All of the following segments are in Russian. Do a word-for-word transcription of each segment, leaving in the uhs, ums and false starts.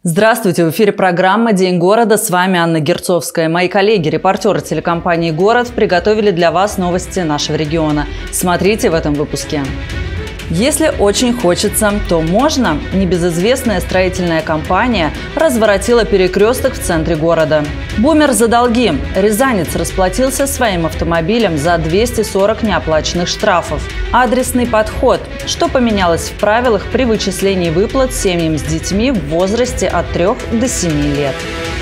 Здравствуйте! В эфире программа «День города». С вами Анна Герцовская. Мои коллеги, репортеры телекомпании «Город» приготовили для вас новости нашего региона. Смотрите в этом выпуске. Если очень хочется, то можно. Небезызвестная строительная компания разворотила перекресток в центре города. Бумер за долги. Рязанец расплатился своим автомобилем за двести сорок неоплаченных штрафов. Адресный подход. Что поменялось в правилах при вычислении выплат семьям с детьми в возрасте от трёх до семи лет.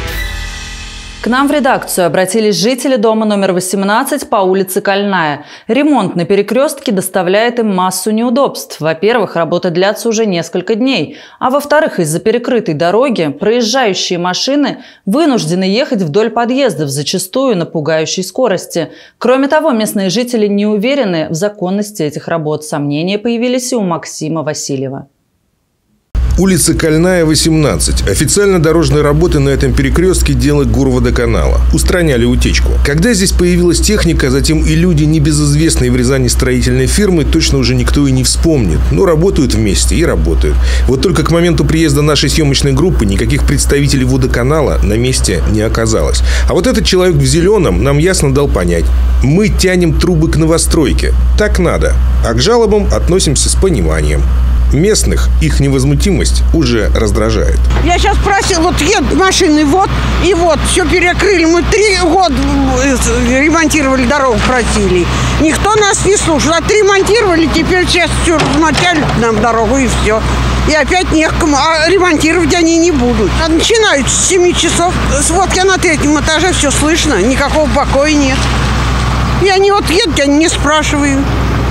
К нам в редакцию обратились жители дома номер восемнадцать по улице Кольная. Ремонт на перекрестке доставляет им массу неудобств. Во-первых, работы длятся уже несколько дней. А во-вторых, из-за перекрытой дороги проезжающие машины вынуждены ехать вдоль подъездов, зачастую на пугающей скорости. Кроме того, местные жители не уверены в законности этих работ. Сомнения появились и у Максима Васильева. Улица Кольная, восемнадцать. Официально дорожные работы на этом перекрестке – дело Горводоканала. Устраняли утечку. Когда здесь появилась техника, а затем и люди небезызвестной в Рязани строительной фирмы, точно уже никто и не вспомнит. Но работают вместе и работают. Вот только к моменту приезда нашей съемочной группы никаких представителей водоканала на месте не оказалось. А вот этот человек в зеленом нам ясно дал понять – мы тянем трубы к новостройке. Так надо. А к жалобам относимся с пониманием. Местных их невозмутимость уже раздражает. Я сейчас просил, вот едут машины, вот, и вот, все перекрыли. Мы три года ремонтировали дорогу, просили. Никто нас не слушал. Отремонтировали, теперь сейчас все размотали нам дорогу, и все. И опять некому, а ремонтировать они не будут. А начинают с семи часов. Вот я на третьем этаже, все слышно, никакого покоя нет. И они вот едут, они не спрашивают.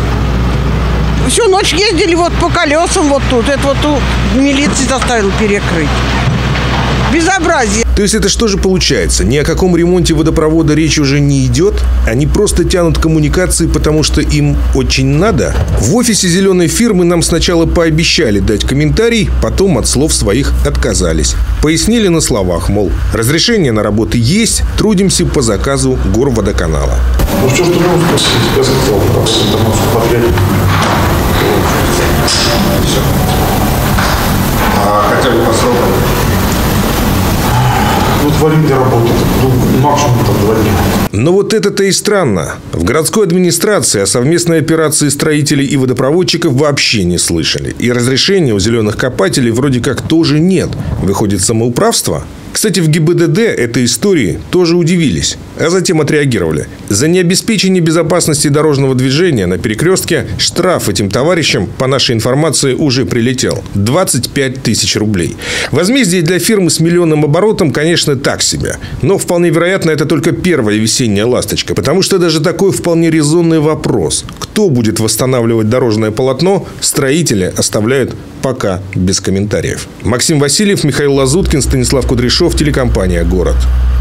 Всю ночь ездили вот по колесам вот тут. Это вот тут милиция заставила перекрыть. Безобразие. То есть это что же получается? Ни о каком ремонте водопровода речь уже не идет? Они просто тянут коммуникации, потому что им очень надо? В офисе зеленой фирмы нам сначала пообещали дать комментарий, потом от слов своих отказались. Пояснили на словах, мол, разрешение на работы есть, трудимся по заказу Горводоканала. Ну что ж ты можешь спросить? Я сказал, как с интернетом подрядник. Все. А хотя бы по срокам? Вот в аренде работает. Ну, максимум там два дня. Но вот это-то и странно. В городской администрации о совместной операции строителей и водопроводчиков вообще не слышали. И разрешения у зеленых копателей вроде как тоже нет. Выходит, самоуправство? Кстати, в ГИБДД этой истории тоже удивились, а затем отреагировали. За необеспечение безопасности дорожного движения на перекрестке штраф этим товарищам, по нашей информации, уже прилетел. двадцать пять тысяч рублей. Возмездие для фирмы с миллионным оборотом, конечно, так себе. Но вполне вероятно, это только первая весенняя ласточка. Потому что даже такой вполне резонный вопрос. Кто будет восстанавливать дорожное полотно, строители оставляют пока без комментариев. Максим Васильев, Михаил Лазуткин, Станислав Кудряшов, телекомпания «Город».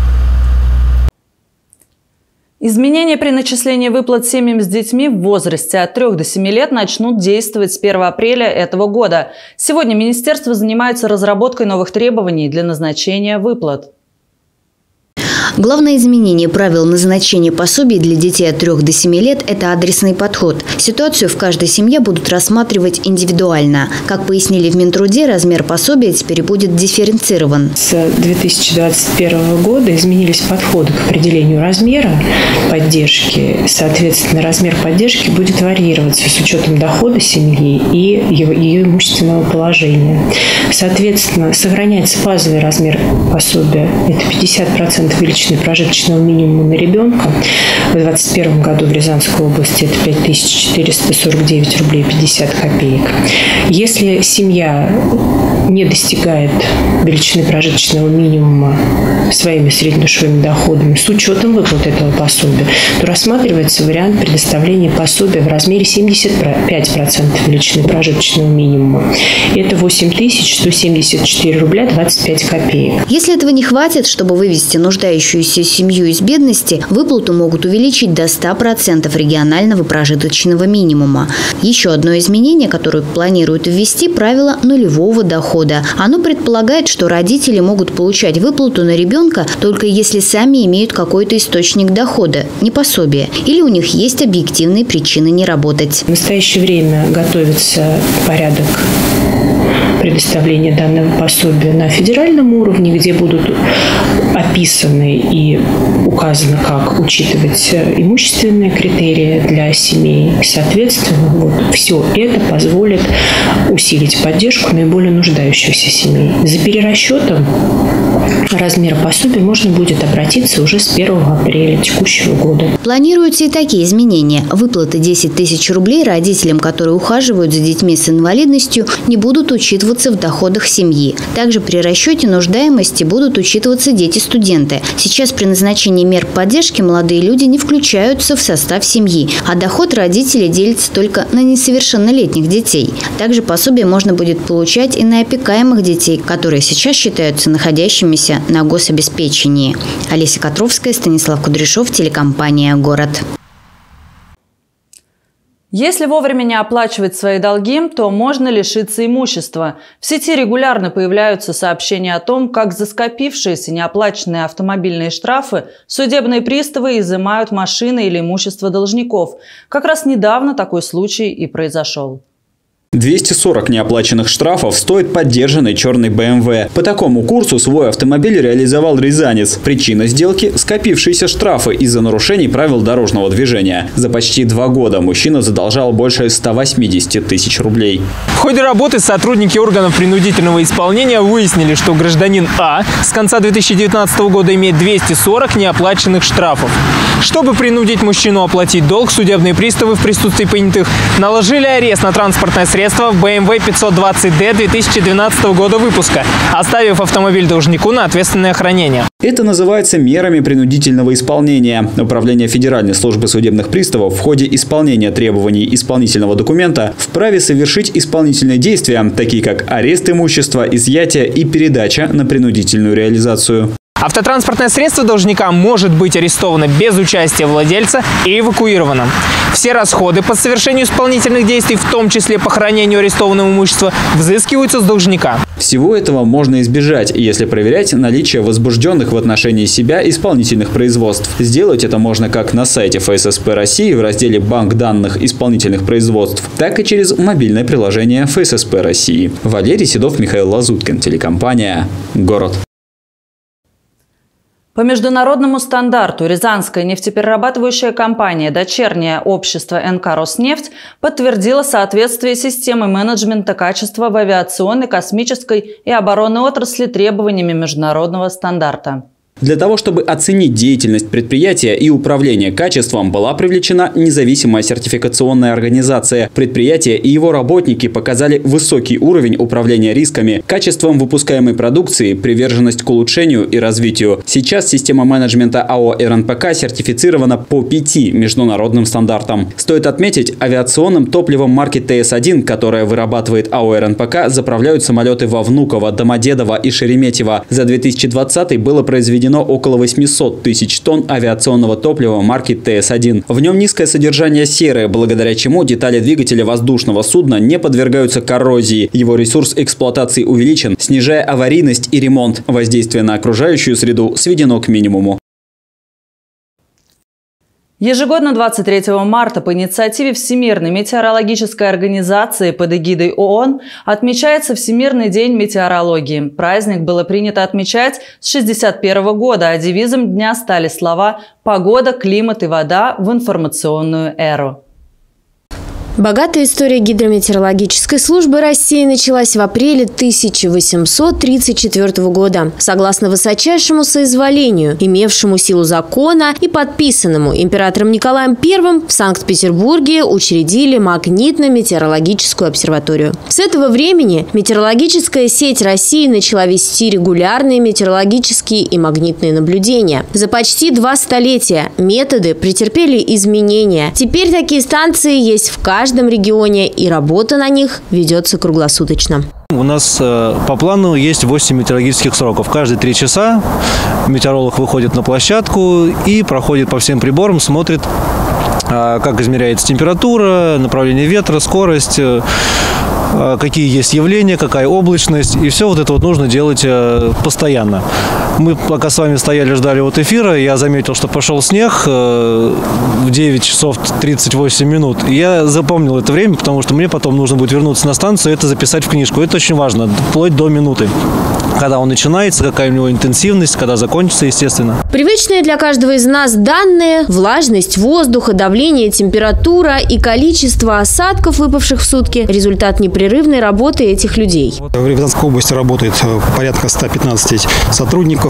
Изменения при начислении выплат семьям с детьми в возрасте от трёх до семи лет начнут действовать с первого апреля этого года. Сегодня министерство занимается разработкой новых требований для назначения выплат. Главное изменение правил назначения пособий для детей от трёх до семи лет – это адресный подход. Ситуацию в каждой семье будут рассматривать индивидуально. Как пояснили в Минтруде, размер пособия теперь будет дифференцирован. С две тысячи двадцать первого года изменились подходы к определению размера поддержки. Соответственно, размер поддержки будет варьироваться с учетом дохода семьи и ее имущественного положения. Соответственно, сохраняется базовый размер пособия – это пятьдесят процентов величины прожиточного минимума на ребенка. В две тысячи двадцать первом году в Рязанской области это пять тысяч четыреста сорок девять рублей пятьдесят копеек. Если семья не достигает величины прожиточного минимума своими среднедушевыми доходами с учетом выплат этого пособия, то рассматривается вариант предоставления пособия в размере семьдесят пять процентов величины прожиточного минимума. Это восемь тысяч сто семьдесят четыре рубля двадцать пять копеек. Если этого не хватит, чтобы вывести нуждающуюся выбирающуюся семью из бедности выплату могут увеличить до ста процентов регионального прожиточного минимума. Еще одно изменение, которое планируют ввести – правило нулевого дохода. Оно предполагает, что родители могут получать выплату на ребенка только если сами имеют какой-то источник дохода, не пособие, или у них есть объективные причины не работать. В настоящее время готовится порядок предоставления данного пособия на федеральном уровне, где будут описаны и указаны, как учитывать имущественные критерии для семей. Соответственно, вот все это позволит усилить поддержку наиболее нуждающихся семей. За перерасчетом размера пособия можно будет обратиться уже с первого апреля текущего года. Планируются и такие изменения. Выплаты десять тысяч рублей родителям, которые ухаживают за детьми с инвалидностью, не будут учитываться в доходах семьи. Также при расчете нуждаемости будут учитываться дети-студенты. Сейчас при назначении мер поддержки молодые люди не включаются в состав семьи, а доход родителей делится только на несовершеннолетних детей. Также пособие можно будет получать и на опекаемых детей, которые сейчас считаются находящимися на гособеспечении. Олеся Котровская, Станислав Кудряшов, телекомпания «Город». Если вовремя не оплачивать свои долги, то можно лишиться имущества. В сети регулярно появляются сообщения о том, как за скопившиеся неоплаченные автомобильные штрафы судебные приставы изымают машины или имущество должников. Как раз недавно такой случай и произошел. двести сорок неоплаченных штрафов стоит поддержанный черный бэ эм вэ. По такому курсу свой автомобиль реализовал рязанец. Причина сделки – скопившиеся штрафы из-за нарушений правил дорожного движения. За почти два года мужчина задолжал больше ста восьмидесяти тысяч рублей. В ходе работы сотрудники органов принудительного исполнения выяснили, что гражданин А с конца две тысячи девятнадцатого года имеет двести сорок неоплаченных штрафов. Чтобы принудить мужчину оплатить долг, судебные приставы в присутствии понятых наложили арест на транспортное средство в бэ эм вэ пятьсот двадцать дэ две тысячи двенадцатого года выпуска, оставив автомобиль должнику на ответственное хранение. Это называется мерами принудительного исполнения. Управление Федеральной службы судебных приставов в ходе исполнения требований исполнительного документа вправе совершить исполнительные действия, такие как арест имущества, изъятие и передача на принудительную реализацию. Автотранспортное средство должника может быть арестовано без участия владельца и эвакуировано. Все расходы по совершению исполнительных действий, в том числе по хранению арестованного имущества, взыскиваются с должника. Всего этого можно избежать, если проверять наличие возбужденных в отношении себя исполнительных производств. Сделать это можно как на сайте эф эс эс пэ России в разделе «Банк данных исполнительных производств», так и через мобильное приложение эф эс эс пэ России. Валерий Седов, Михаил Лазуткин, телекомпания «Город». По международному стандарту Рязанская нефтеперерабатывающая компания, дочернее общество эн ка «Роснефть», подтвердила соответствие системы менеджмента качества в авиационной, космической и оборонной отрасли требованиями международного стандарта. Для того, чтобы оценить деятельность предприятия и управление качеством, была привлечена независимая сертификационная организация. Предприятие и его работники показали высокий уровень управления рисками, качеством выпускаемой продукции, приверженность к улучшению и развитию. Сейчас система менеджмента а о эр эн пэ ка сертифицирована по пяти международным стандартам. Стоит отметить, авиационным топливом марки тэ эс один, которое вырабатывает а о эр эн пэ ка, заправляют самолеты во Внуково, Домодедово и Шереметьево. За две тысячи двадцатый было произведено около восьмисот тысяч тонн авиационного топлива марки тэ эс один. В нем низкое содержание серы, благодаря чему детали двигателя воздушного судна не подвергаются коррозии. Его ресурс эксплуатации увеличен, снижая аварийность и ремонт. Воздействие на окружающую среду сведено к минимуму. Ежегодно двадцать третьего марта по инициативе Всемирной метеорологической организации под эгидой о о эн отмечается Всемирный день метеорологии. Праздник было принято отмечать с шестьдесят первого года, а девизом дня стали слова «Погода, климат и вода в информационную эру». Богатая история гидрометеорологической службы России началась в апреле тысяча восемьсот тридцать четвёртого года. Согласно высочайшему соизволению, имевшему силу закона и подписанному императором Николаем Первым, в Санкт-Петербурге учредили магнитно-метеорологическую обсерваторию. С этого времени метеорологическая сеть России начала вести регулярные метеорологические и магнитные наблюдения. За почти два столетия методы претерпели изменения. Теперь такие станции есть в каждом каждом регионе, и работа на них ведется круглосуточно. У нас э, по плану есть восемь метеорологических сроков. Каждые три часа метеоролог выходит на площадку и проходит по всем приборам, смотрит, э, как измеряется температура, направление ветра, скорость, э, какие есть явления, какая облачность. И все вот это вот нужно делать э, постоянно. Мы пока с вами стояли, ждали вот эфира, я заметил, что пошел снег э, в девять часов тридцать восемь минут. И я запомнил это время, потому что мне потом нужно будет вернуться на станцию и это записать в книжку. Это очень важно, вплоть до минуты. Когда он начинается, какая у него интенсивность, когда закончится, естественно. Привычные для каждого из нас данные: влажность воздуха, давление, температура и количество осадков, выпавших в сутки – результат непрерывной работы этих людей. В Рязанской области работает порядка ста пятнадцати сотрудников.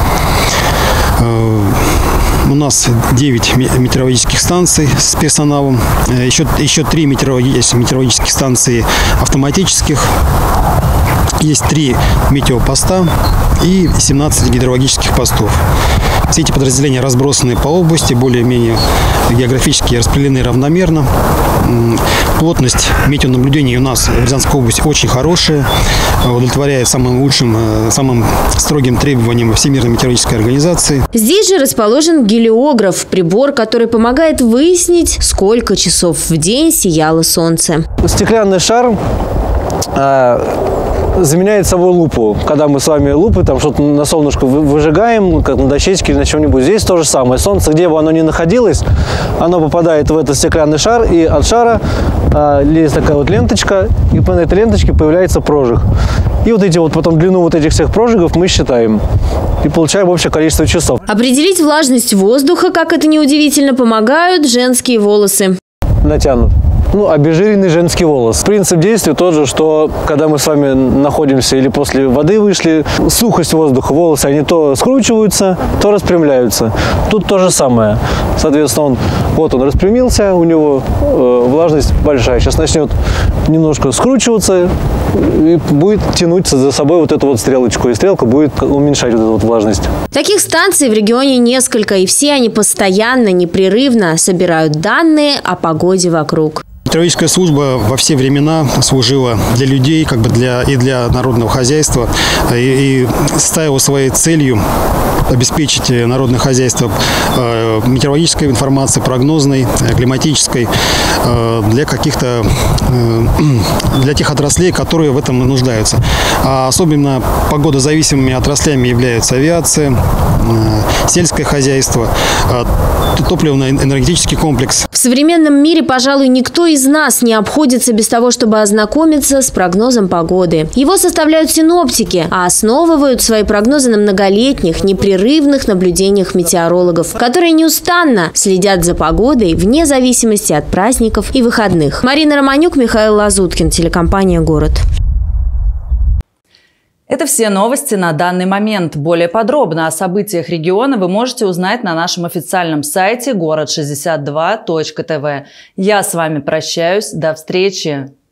У нас девять метеорологических станций с персоналом, еще, еще три метеорологических станции автоматических, есть три метеопоста и семнадцать гидрологических постов. Все эти подразделения разбросаны по области, более-менее географически распределены равномерно. Плотность метеонаблюдений у нас в Рязанской области очень хорошая, удовлетворяет самым лучшим, самым строгим требованиям Всемирной метеорологической организации. Здесь же расположен гелиограф, прибор, который помогает выяснить, сколько часов в день сияло солнце. Стеклянный шар заменяет собой лупу. Когда мы с вами лупы, там что-то на солнышко выжигаем, как на дощечке или на чем-нибудь, здесь то же самое. Солнце, где бы оно ни находилось, оно попадает в этот стеклянный шар, и от шара а, есть такая вот ленточка, и по этой ленточке появляется прожиг. И вот эти вот потом длину вот этих всех прожигов мы считаем и получаем общее количество часов. Определить влажность воздуха, как это ни удивительно, помогают женские волосы. Натянут. Ну, обезжиренный женский волос. Принцип действия тот же, что когда мы с вами находимся или после воды вышли, сухость воздуха, волосы, они то скручиваются, то распрямляются. Тут то же самое. Соответственно, он, вот он распрямился, у него э, влажность большая. Сейчас начнет немножко скручиваться и будет тянуть за собой вот эту вот стрелочку. И стрелка будет уменьшать вот эту вот влажность. Таких станций в регионе несколько, и все они постоянно, непрерывно собирают данные о погоде вокруг. Метеорологическая служба во все времена служила для людей, как бы для, и для народного хозяйства, и, и ставила своей целью обеспечить народное хозяйство э, метеорологической информацией, прогнозной, климатической, э, для каких-то, э, для тех отраслей, которые в этом нуждаются. А особенно погодозависимыми отраслями являются авиация, э, сельское хозяйство, э, топливно-энергетический комплекс. В современном мире, пожалуй, никто из нас не обходится без того, чтобы ознакомиться с прогнозом погоды. Его составляют синоптики, а основывают свои прогнозы на многолетних, непрерывных наблюдениях метеорологов, которые неустанно следят за погодой вне зависимости от праздников и выходных. Марина Романюк, Михаил Лазуткин, телекомпания «Город». Это все новости на данный момент. Более подробно о событиях региона вы можете узнать на нашем официальном сайте город шестьдесят два точка тв. Я с вами прощаюсь. До встречи!